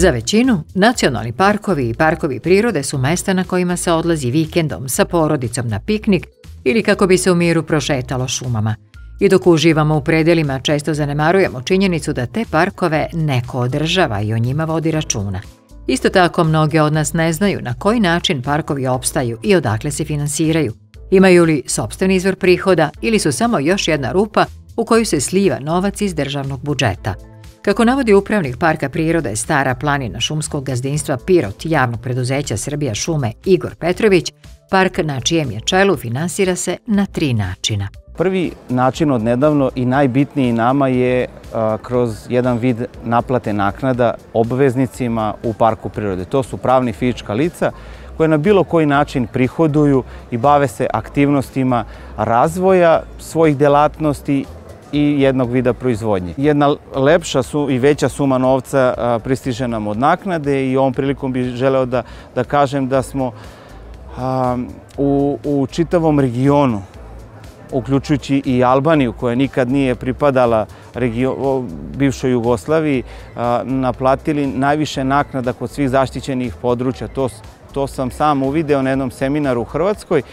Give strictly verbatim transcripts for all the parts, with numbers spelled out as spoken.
Za većinu, nacionalni parkovi i parkovi prirode su mesta na kojima se odlazi vikendom sa porodicom na piknik ili kako bi se u miru prošetalo šumama. I dok uživamo u predelima, često zanemarujemo činjenicu da te parkove neko održava i o njima vodi računa. Isto tako, mnoge od nas ne znaju na koji način parkovi opstaju i odakle se finansiraju. Imaju li sopstveni izvor prihoda ili su samo još jedna rupa u koju se sliva novac iz državnog budžeta. Kako navodi upravnik Parka prirode Stara planina šumskog gazdinstva Pirot javnog preduzeća Srbija šume Igor Petrović, park na čijem je čelu finansira se na tri načina. Prvi način od nedavno i najbitniji nama je a, kroz jedan vid naplate naknada obveznicima u Parku prirode. To su pravni i fizička lica koje na bilo koji način prihoduju i bave se aktivnostima razvoja svojih delatnosti i jednog vida proizvodnje. Jedna lepša su i veća suma novca a, pristiže nam od naknade i ovom prilikom bih želeo da, da kažem da smo a, u, u čitavom regionu, uključujući i Albaniju, koja nikad nije pripadala regio, bivšoj Jugoslaviji, a, naplatili najviše naknada kod svih zaštićenih područja. To, to sam sam uvideo na jednom seminaru u Hrvatskoj,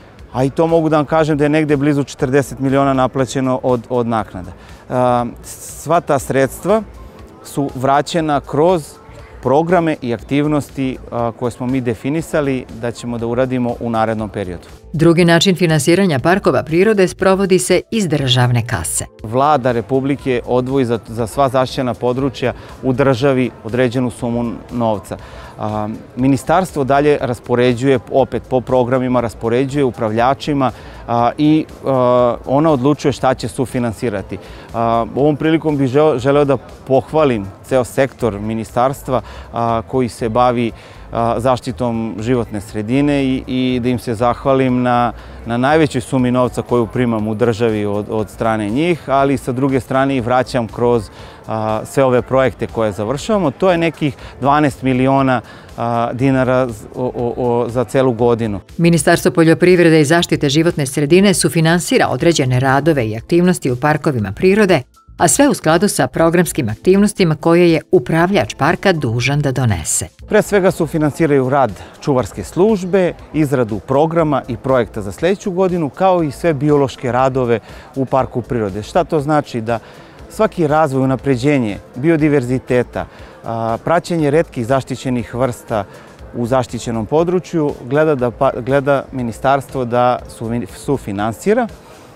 a i to mogu da vam kažem da je negde blizu četrdeset miliona naplaćeno od, od naknada. A, sva ta sredstva su vraćena kroz programe i aktivnosti a, koje smo mi definisali da ćemo da uradimo u narednom periodu. Drugi način finansiranja parkova prirode sprovodi se iz državne kase. Vlada Republike odvoji za, za sva zaštićena područja u državi određenu sumu novca. A, ministarstvo dalje raspoređuje, opet po programima, raspoređuje upravljačima a, i a, ona odlučuje šta će sufinansirati. A, ovom prilikom bih želeo, želeo da pohvalim ceo sektor ministarstva a, koji se bavi a, zaštitom životne sredine i, i da im se zahvalim na, na najvećoj sumi novca koju primam u državi od, od strane njih, ali sa druge strane i vraćam kroz a, sve ove projekte koje završavamo. To je nekih dvanaest miliona a, dinara o, o, o, za celu godinu. Ministarstvo poljoprivrede i zaštite životne sredine sufinansira određene radove i aktivnosti u parkovima prirode, a sve u skladu sa programskim aktivnostima koje je upravljač parka dužan da donese. Pre svega sufinansiraju rad čuvarske službe, izradu programa i projekta za sljedeću godinu, kao i sve biološke radove u Parku prirode. Šta to znači? Da svaki razvoj, unapređenje biodiverziteta, praćenje retkih zaštićenih vrsta u zaštićenom području gleda, da, gleda ministarstvo da sufinansira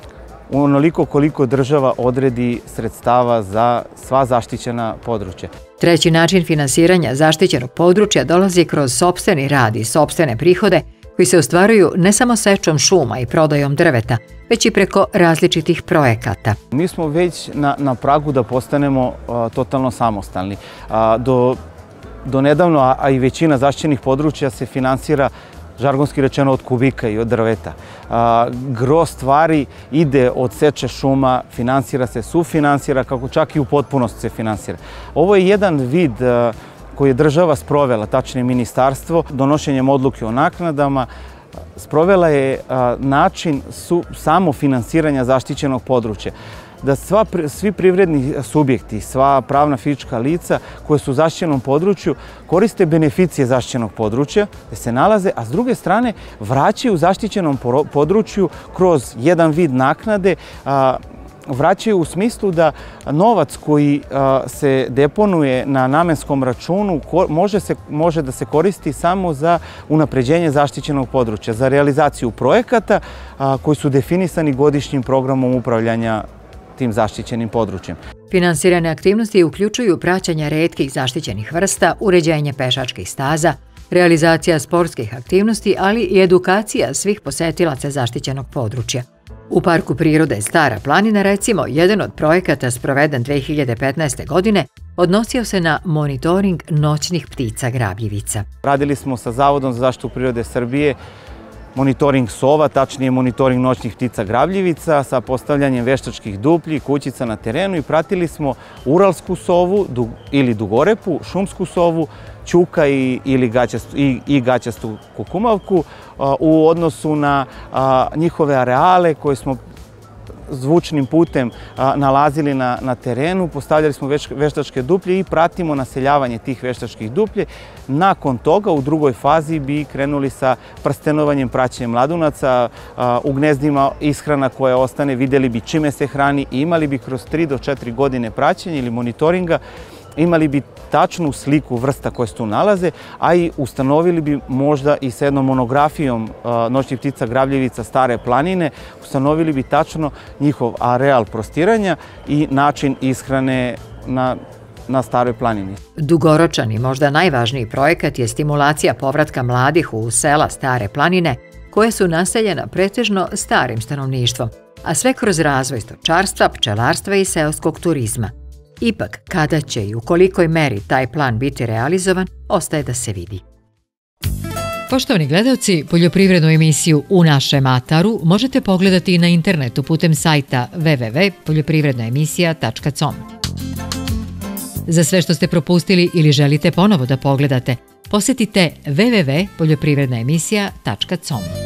onoliko koliko država odredi sredstava za sva zaštićena područja. Treći način finansiranja zaštićenog područja dolazi kroz sopstveni rad i sopstvene prihode koji se ostvaruju ne samo sečom šuma i prodajom drveta, već i preko različitih projekata. Mi smo već na, na pragu da postanemo a, totalno samostalni. A, do, do nedavno, a, a i većina zaštićenih područja se finansira žargonski rečeno od kubika i od drveta. A, gro stvari ide od seče šuma, finansira se, sufinansira, kako čak i u potpunosti se finansira. Ovo je jedan vid a, koji je država sprovela, tačnije ministarstvo, donošenjem odluke o naknadama, sprovela je a, način su, samofinansiranja zaštićenog područja. Da sva, svi privredni subjekti, sva pravna fizička lica koje su u zaštićenom području koriste beneficije zaštićenog područja gdje se nalaze, a s druge strane vraćaju u zaštićenom području kroz jedan vid naknade, a, vraćaju u smislu da novac koji a, se deponuje na namenskom računu ko, može, se, može da se koristi samo za unapređenje zaštićenog područja, za realizaciju projekata a, koji su definisani godišnjim programom upravljanja tim zaštićenim područjem. Finansirane aktivnosti uključuju praćenje retkih zaštićenih vrsta, uređenje pešačkih staza, realizacija sportskih aktivnosti, ali i edukacija svih posetilaca zaštićenog područja. U Parku prirode Stara planina, recimo, jedan od projekata sproveden dve hiljade petnaeste. godine odnosio se na monitoring noćnih ptica grabljivica. Radili smo sa Zavodom za zaštitu prirode Srbije monitoring sova, tačnije monitoring noćnih ptica grabljivica sa postavljanjem veštačkih duplji, kućica na terenu i pratili smo uralsku sovu ili dugorepu, šumsku sovu, ćuka i, ili gaćastu, i, i gaćastu kukumavku u odnosu na a, njihove areale koje smo zvučnim putem nalazili na, na terenu, postavljali smo veš, veštačke duplje i pratimo naseljavanje tih veštačkih duplje. Nakon toga u drugoj fazi bi krenuli sa prstenovanjem, praćenjem mladunaca, u gnezdima ishrana koja ostane, vidjeli bi čime se hrani i imali bi kroz tri do četiri godine praćenja ili monitoringa, imali bi tačnu sliku vrsta koje se tu nalaze, a i ustanovili bi možda i sa jednom monografijom noćnih ptica gravljevica Stare planine, ustanovili bi tačno njihov areal prostiranja i način ishrane na na Staroj planini. Dugoročan i možda najvažniji projekat je stimulacija povratka mladih u sela Stare planine, koje su naseljena pretežno starim stanovništvom, a sve kroz razvoj stočarstva, pčelarstva i seoskog turizma. Ipak, kada će i u kolikoj meri taj plan biti realizovan, ostaje da se vidi. Poštovani gledaoci, poljoprivrednu emisiju U našem ataru možete pogledati na internetu putem sajta w w w tačka poljoprivredna emisija tačka com. Za sve što ste propustili ili želite ponovo da pogledate, posjetite w w w tačka poljoprivredna emisija tačka com.